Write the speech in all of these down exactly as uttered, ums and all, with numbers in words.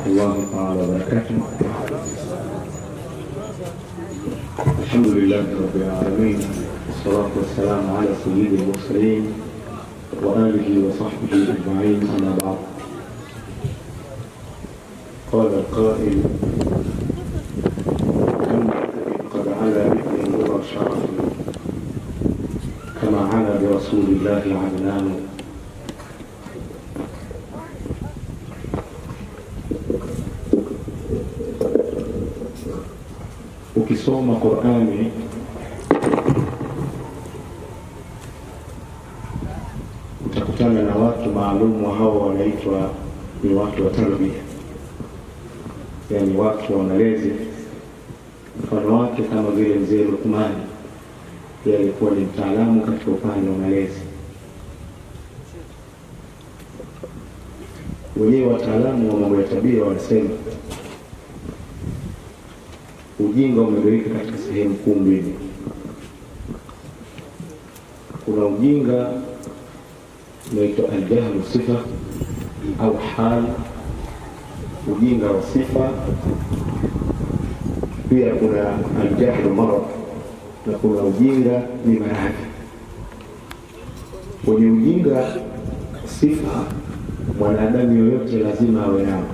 ورحمة الله تعالى وبركاته. الحمد لله رب العالمين، والصلاة والسلام على سيد المرسلين وآله وصحبه أجمعين، أما بعد. قال القائل: كم قد علا بابن نور شرف كما علا برسول الله عدنان. Ukisoma Qur'ani utakutana na watu maalumu, hao wanaitwa ni watu wa tarbia, yani watu wa malezi. Mfano wake kama vile mzee Luqman, yeye alikuwa ni mtaalamu katika upande wa malezi. Wenyewe wataalamu wa mambo ya tabia wanasema ujinga umegawika katika sehemu kuu mbili. Kuna ujinga unaitwa al-jahlu sifa au hal, ujinga wa sifa. Pia kuna al-jahlu marad, na kuna ujinga ni maradhi. Kwenye ujinga sifa, mwanadamu yoyote lazima awe nao.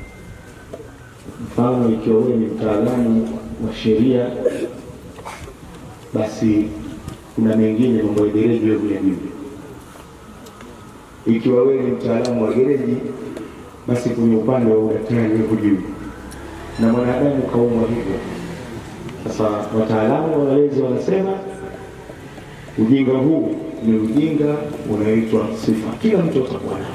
Mfano, ikiwa wewe ni mtaalamu wa sheria, basi kuna mengine mambo ya gereji wewe vile vile. Ikiwa wewe ni mtaalamu wa gereji, basi kwenye upande wa udaktari wewe hujui, na mwanadamu kaumbwa hivyo. Sasa wataalamu wa malezi wanasema ujinga huu ni ujinga unaitwa sifa, kila mtu atakuwa nao.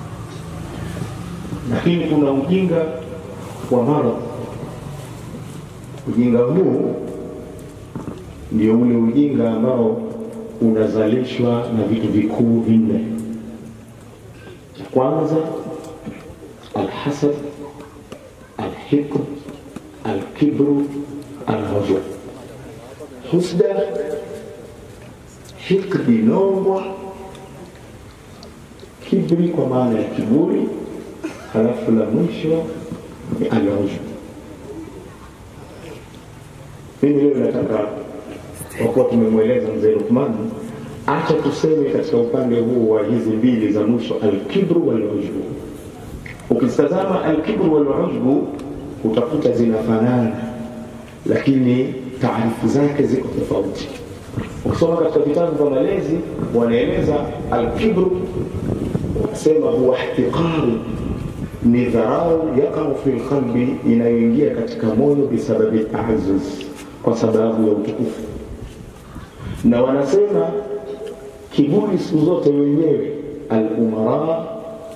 Lakini kuna ujinga wa maradhi. Ujinga huu ndio ule ujinga ambao unazalishwa na vitu vikuu vinne. Cha kwanza alhasad, alhiqd, alkibru, alhuzn. Husda, hiqdi nongwa, kibri kwa maana ya kiburi, halafu la mwisho ni al-ujub. Mimi leo nataka, kwa kuwa tumemweleza mzee Luqman, acha tuseme katika upande huu wa hizi mbili za mwisho, al-kibru wal-ujub. Ukitazama al-kibru wal-ujub utakuta zinafanana, lakini taarifu zake ziko tofauti. Ukisoma katika vitabu vya malezi wanaeleza al-kibru, wanasema huwa ihtiqaru, ni dharau yakau fi qalbi, inayoingia katika moyo bisababi ta'azzuz, kwa sababu ya utukufu. Na wanasema kiburi siku zote wenyewe al-umara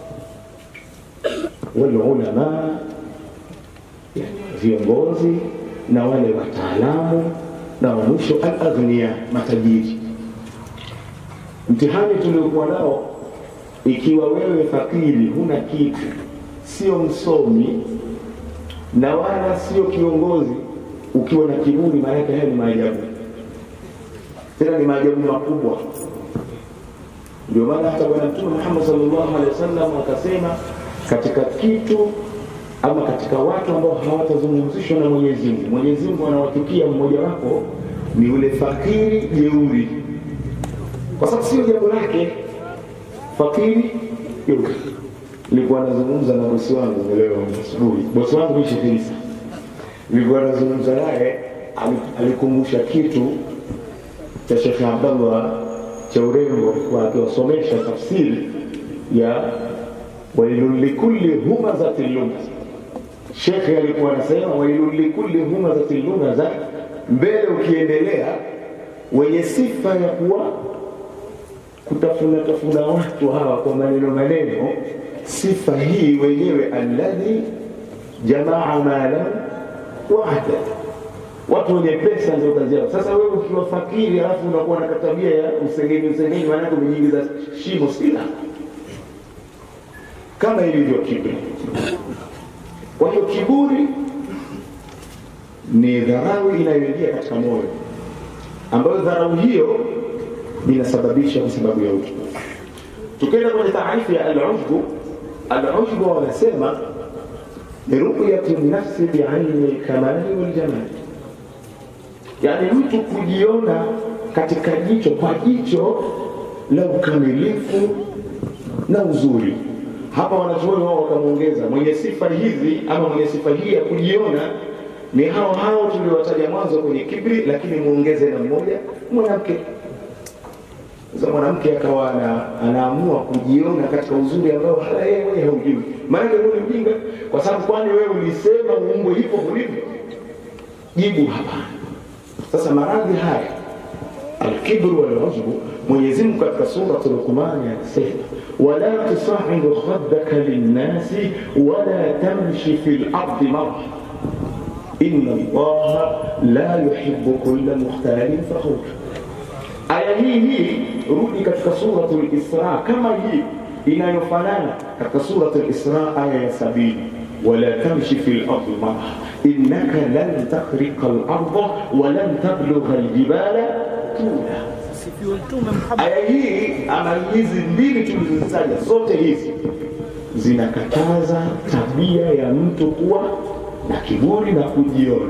wal ulama, yani viongozi na wale wataalamu, na mwisho al-aghniya, matajiri. Mtihani tuliokuwa nao, ikiwa wewe fakiri, huna kitu, sio msomi na wala sio kiongozi, ukiwa na kiburi, maana yake ni maajabu. Tena ni maajabu makubwa. Ndio maana hata Bwana Mtume Muhammad sallallahu alaihi wasallam akasema, katika kitu ama katika watu ambao hawatazungumzishwa na Mwenyezi Mungu, Mwenyezi Mungu anawachukia mmoja wapo ni ule fakiri jeuri, kwa sababu sio jambo lake. Fakiri jeuri. Nilikuwa nazungumza na bosi wangu leo asubuhi. Bosi wangu ni Shekirisa. Nilikuwa nazungumza naye, alikumbusha kitu cha Sheikh Abdullah cha urembo, kwa akiwasomesha tafsiri ya wailul likulli humazatil lumza. Sheikh alikuwa anasema wailul likulli humazatil lumza, mbele ukiendelea, wenye sifa ya kuwa kutafuna tafuna watu hawa kwa maneno maneno. Sifa hii wenyewe alladhi jamaa mala wa ada, watu wenye pesa ndio kazi yao. Sasa wewe ukiwa fakiri alafu unakuwa na tabia ya usengeni usengeni, maana umejiingiza shimo sila, kama ilivyo kiburi. Kwa hiyo kiburi ni dharau inayoingia katika moyo, ambayo dharau hiyo inasababisha kwa sababu ya utukufu. Tukienda kwenye taarifu ya al-ujub, al-ujub wanasema ni ru'yatu nafsi bi'aini al-kamali wal jamal. Yani mtu kujiona katika jicho, kwa jicho la ukamilifu na uzuri. Hapa wanachuoni wao wakamuongeza mwenye sifa hizi ama mwenye sifa hii ya kujiona ni hao hao tuliowataja mwanzo kwenye kibri, lakini muongeze na mmoja mwanamke. Sasa mwanamke akawa anaamua kujiona katika uzuri ambao hala yeye mwenyewe haujui. Maana wewe ni mjinga, kwa sababu kwani wewe ulisema uumbo hivyo ulivyo? Jibu hapana. Sasa maradhi haya al-kibru wal-ujbu, Mwenyezi Mungu katika sura Luqman anasema wala tusa'id khaddaka lin-nasi wala tamshi fil ardi marha inna Allaha la yuhibbu kulla mukhtalin fakhur. Aya hii hii rudi katika sura al-Isra kama hii inayofanana katika sura al-Isra aya ya sabini wala tamshi fil ardi marha innaka lan takhriqa al-ardha wa lan tablugha al-jibala tula. Aya hii ama hizi mbili tulizozitaja zote hizi zinakataza tabia ya mtu kuwa na kiburi na kujiona.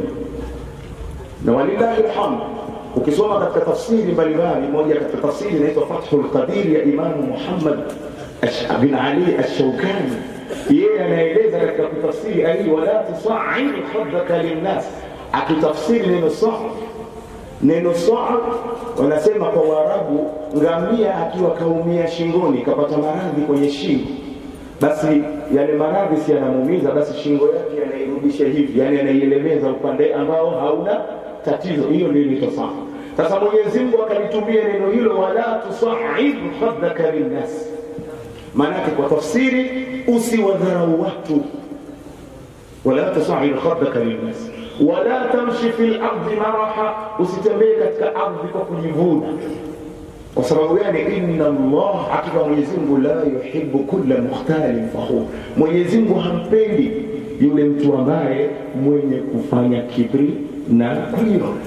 Na walillahi alhamd, ukisoma katika tafsiri mbalimbali, moja katika tafsiri inaitwa Fathul Qadir ya Imam Muhammad bin Ali Ash-Shawkani, yeye anaeleza katika kutafsiri aya hii wala tusa'id khaddaka lin-nas, akitafsiri neno sa'a. Neno sa'a wanasema kwa Waarabu, ngamia akiwa kaumia shingoni, kapata maradhi kwenye shingo, basi yale maradhi si yanamuumiza, basi shingo yake anairudisha hivi, yani anaielekeza upande ambao hauna tatizo. Hiyo ndio inaitwa sa'a. Sasa Mwenyezi Mungu akalitumia neno hilo wala tusa'id khaddaka lin-nas, maana kwa tafsiri usiwadharau watu. Wala tusa'id khaddaka lin-nas wala tamshi fil ardi maraha, usitembee katika ardhi kwa kujivuna. Kwa sababu gani? Inna Allah, hakika Mwenyezi Mungu la yuhibbu kulla mukhtalin fakhur, Mwenyezi Mungu hampendi yule mtu ambaye mwenye kufanya kibri na kujiona.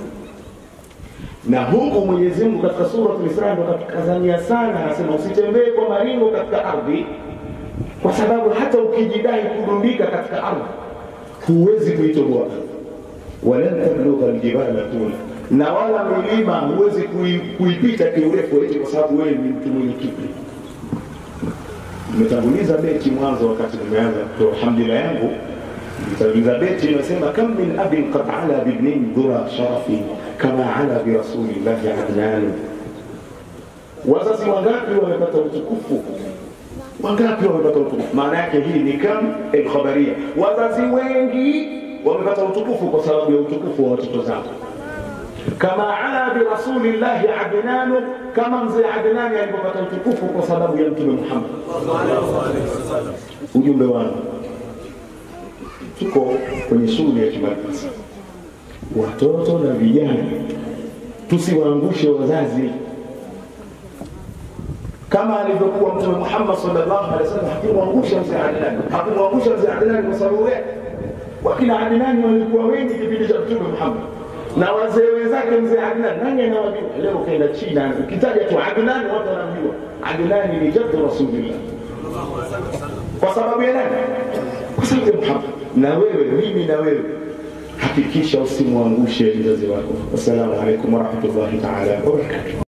Na huko Mwenyezi Mungu katika sura al-Isra ndo katukazania sana, anasema usitembee kwa maringo katika ardhi, kwa sababu hata ukijidai kudundika katika ardhi huwezi kuitoboa. Walan tablugha al-jibala tula, na wala milima huwezi kuipita kiurefu eti kwa sababu wewe ni mtu mwenye kibri. Nimetanguliza beti mwanzo wakati nimeanza kutoa alhamdulillah yangu. Nimetanguliza beti inasema kam min abin qad ala bibnin dhura sharafi kama ala bi rasulillahi adnan. Wazazi wangapi wamepata utukufu, wangapi wamepata utukufu. Maana yake hii ni kam al-khabaria, wazazi wengi wamepata utukufu kwa sababu ya utukufu wa watoto zao. Kama ala bi rasulillahi adnan, kama mzee Adnan alipopata utukufu kwa sababu ya Mtume Muhammad sallallahu alaihi wasallam. Ujumbe wangu, tuko kwenye shule ya kimadrasa, watoto na vijana tusiwaangushe wazazi. Kama alivyokuwa Mtume Muhammad sallallahu alaihi wasallam hakumwangusha mzee Adnan, hakumwangusha mzee Adnan kwa sababu yake. Wakina Adnan walikuwa wengi kipindi cha Mtume Muhammad, na wazee wenzake mzee Adnan nani anawajua? Leo kaenda China, ukitaja tu Adnan watu wanamjua. Adnan ni jaddu Rasulullah. Kwa sababu ya nani? Kwa sababu ya Muhammad. Na wewe, mimi na wewe, hakikisha usimwangushe mzazi wako. Wassalamu alaikum warahmatullahi ta'ala wabarakatuh.